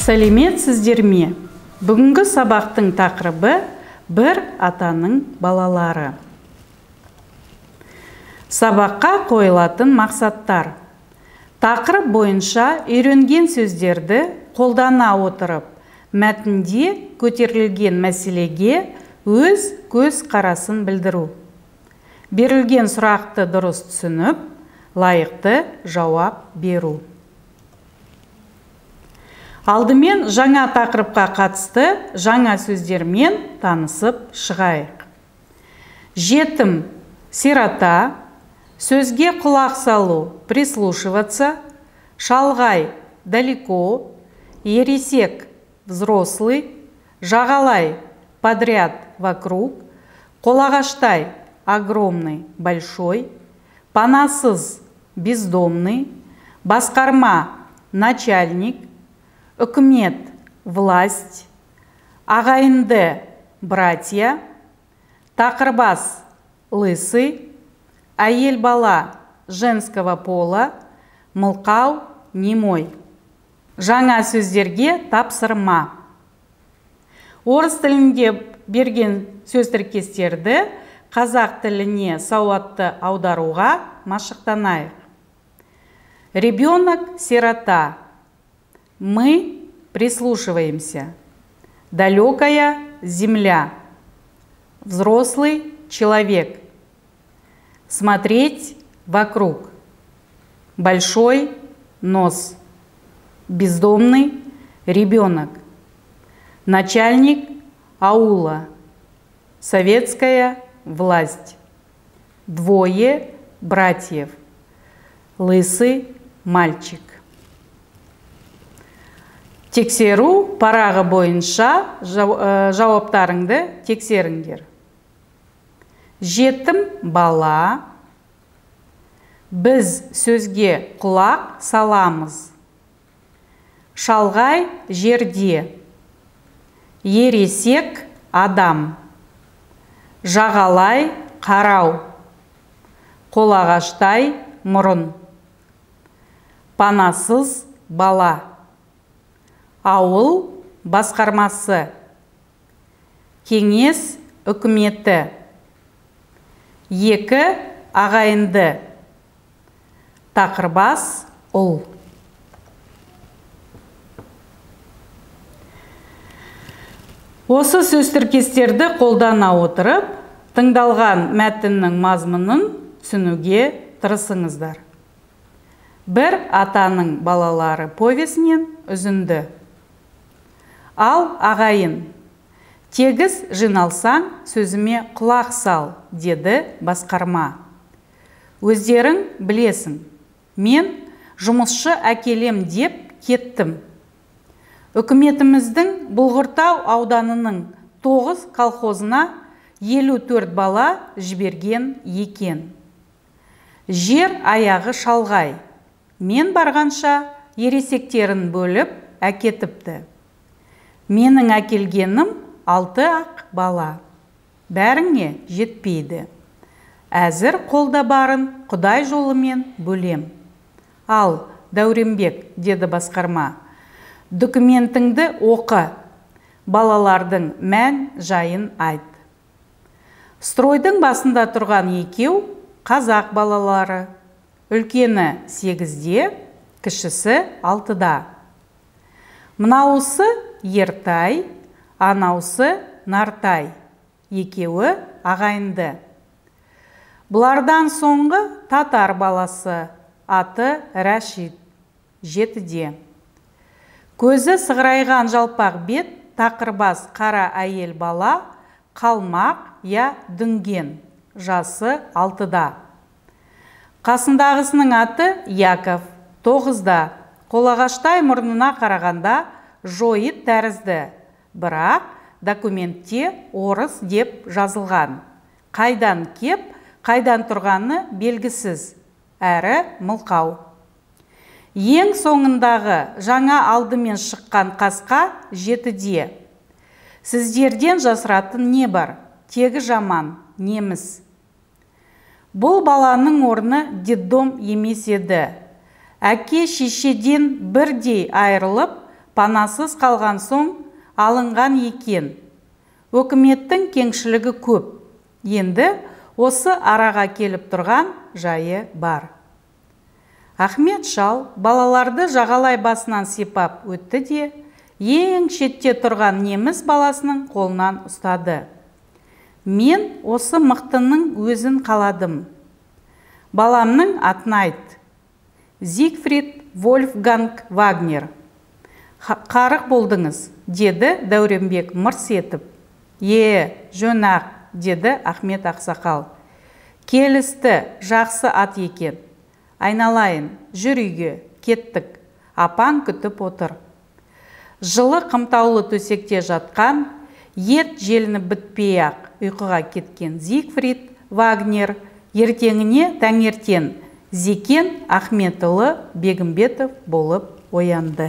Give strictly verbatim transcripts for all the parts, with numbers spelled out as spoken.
Сәлеметсіздер ме? Бүгінгі сабақтың тақырыбы бір атаның балалары. Сабаққа қойылатын мақсаттар. Тақырып бойынша үйренген сөздерді қолдана отырып, мәтінде көтерілген мәселеге өз көз қарасын білдіру. Берілген сұрақты дұрыс түсініп, лайықты жауап беру. Алдымен жаңа тақырыпқа қатысты жаңа сөздермен танысып шығайық. Жетім, сирота, сөзге құлақ салу, прислушиваться, шалғай, далеко, ересек, взрослый, жағалай, подряд, вокруг, қолағаштай, огромный, большой, панасыз, бездомный, басқарма, начальник, үкімет, власть, ағайынды, братья, тақырбас, лысый, әйел бала, женского пола, мылқау, немой. Жаңа сөздерге тапсырма. Орыс тілінде берген сөз тіркестерді қазақ тіліне сауатты аударуға машықтанайық. Ребенок, сирота. Мы прислушиваемся. Далекая земля. Взрослый человек. Смотреть вокруг. Большой нос. Бездомный ребенок. Начальник аула. Советская власть. Двое братьев. Лысый мальчик. Тексеру парағы бойынша жауаптарыңды тексеріңдер. Жетім бала. Біз сөзге құлақ саламыз. Шалғай жерде. Ересек адам. Жағалай қарау. Қолағаштай мұрын. Панасыз бала. Ауыл басқармасы. Кеңес үкіметі. Екі ағайынды. Тақырбас ұл. Осы сөз тіркестерді қолдана отырып, тыңдалған мәтіннің мазмұнын түсінуге тырысыңыздар. Бір атаның балалары повесінен үзінді. Ал ағайын, тегіс жиналсаң, сөзіме құлақ сал, деді басқарма. Өздерің білесің, мен жұмысшы әкелем деп кеттім. Үкіметіміздің Бұлғыртау ауданының тоғыз колхозына елу төрт бала жіберген екен. Жер аяғы шалғай. Мен барғанша ересектерін бөліп әкетіпті. Менің әкелгенім алты ақ бала. Бәріңе жетпейді. Әзір қолда барын Құдай жолымен бөлем. Ал, Дәуренбек, деді басқарма, документіңді оқы, балалардың мән жайын айт. Стройдың басында тұрған екеу қазақ балалары. Үлкені сегізде, кішісі алтыда. Мынаусы Ертай, анаусы Нартай. Екеуі ағайынды. Бұлардан соңғы татар баласы, аты Рәшид, жетіде. Көзі сығырайған жалпақ бет, тақырбас қара әйел бала, қалмақ я дүнген, жасы алтыда. Қасындағысының аты Яков, тоғызда. Қолағаштай мұрнына қарағанда жойыт тәрізді, бірақ документте орыс деп жазылған. Қайдан кеп, қайдан тұрғаны белгісіз, әрі мылқау. Ең соңындағы жаңа алдымен шыққан қасқа жетіде. Сіздерден жасыратын не бар? Тегі жаман, неміз. Бұл баланың орны детдом емес еді. Әке шешеден бірдей айырылып, панасыз қалған соң алынған екен. Өкіметтің кеңшілігі көп. Енді осы араға келіп тұрған жайы бар. Ахмет шал балаларды жағалай басынан сипап өтті де, ең шетте тұрған неміс баласының қолынан ұстады. Мен осы мықтының өзін қаладым. Баламның атын айт. Зигфрид Вольфганг Вагнер. Қарық болдыңыз, деді Дәуренбек мырс етіп. Е, жөн-ақ, деді Ахмет ақсақал. Келісті, жақсы ат екен. Айналайын, жүр үйге, кеттік. Апаң күтіп отыр. Жылы қымтаулы төсекте жатқан, ет желіні бітпей-ақ ұйқыға кеткен Зигфрид Вагнер ертеңіне таңертең Зекен Ахметұлы Бегімбетов болып оянды.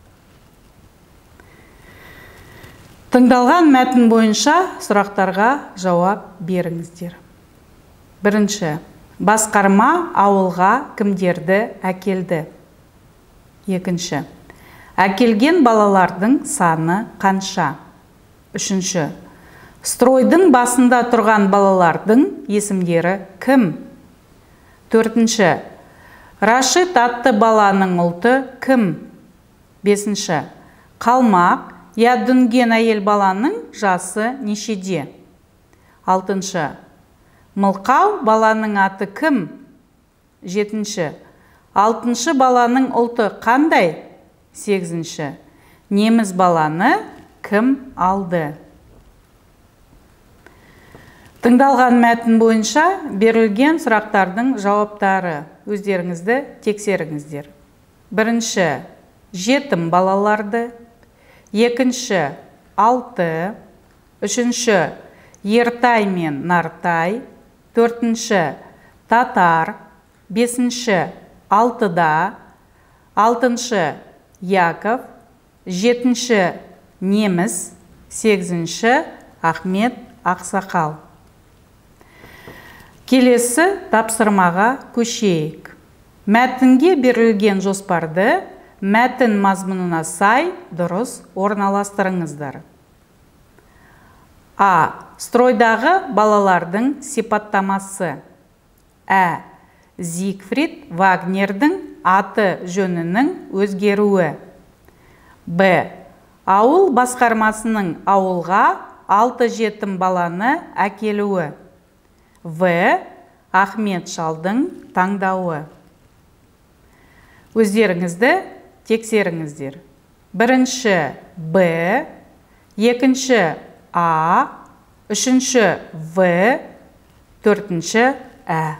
Тыңдалған мәтін бойынша сұрақтарға жауап беріңіздер. Бірінші. Басқарма ауылға кімдерді әкелді? Екінші. Әкелген балалардың саны қанша? Үшінші. Стройдың басында тұрған балалардың есімдері кім? Төртінші. Рашид атты баланың ұлты кім? Бесінші. Қалмақ я дүнген әйел баланың жасы нешеде? Алтыншы. Мылқау баланың аты кім? Жетінші. Алтыншы баланың ұлты қандай? Сегізінші. Неміс баланы кім алды? Тыңдалған мәтін бойынша берілген сұрақтардың жауаптары. Өздеріңізді тексеріңіздер. Бірінші. Жетім балаларды. Екінші. Алты. Үшінші. Ертай мен Нартай. Төртінші. Татар. Бесінші. Алтыда. Алтыншы. Яков. Жетінші. Неміс. Сегізінші. Ахмет ақсақал. Келесі тапсырмаға көшейік. Мәтінге берілген жоспарды мәтін мазмұнына сай дұрыс орналастырыңыздар. А. Стройдағы балалардың сипаттамасы. Ә. Зигфрид Вагнердің аты жөнінің өзгеруі. Б. Ауыл басқармасының ауылға алты жетім баланы әкелуі. В. Ахмет шалдың таңдауы. Өздеріңізді тексеріңіздер. Бірінші Б, екінші А, үшінші В, төртінші Ә.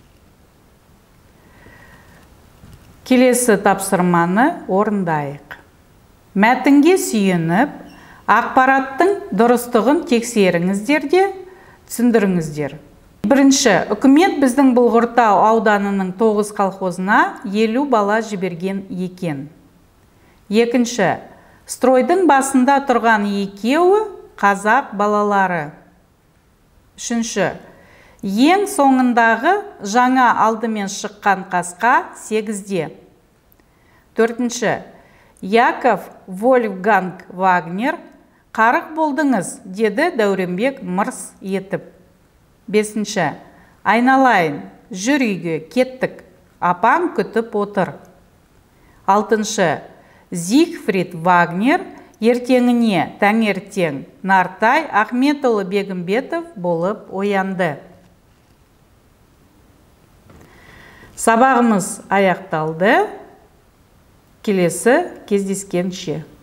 Келесі тапсырманы орындайық. Мәтінге сүйеніп, ақпараттың дұрыстығын тексеріңіздер де түсіндіріңіздер. Бірінші, үкімет біздің Бұлғыртау ауданының тоғыз колхозына елу бала жіберген екен. Екінші, стройдың басында тұрған екеуі қазақ балалары. Үшінші, ең соңындағы жаңа алдымен шыққан қасқа сегізде. Төртінші, Яков Вольфганг Вагнер қарық болдыңыз, деді Дәуренбек мырс етіп. Бесінші, айналайын, жүр үйге, кеттік, апам күтіп отыр. Алтыншы, Зигфрид Вагнер ертеңіне таңертең Нартай Ахметұлы Бегімбетов болып оянды. Сабағымыз аяқталды. Келесі кездескенше.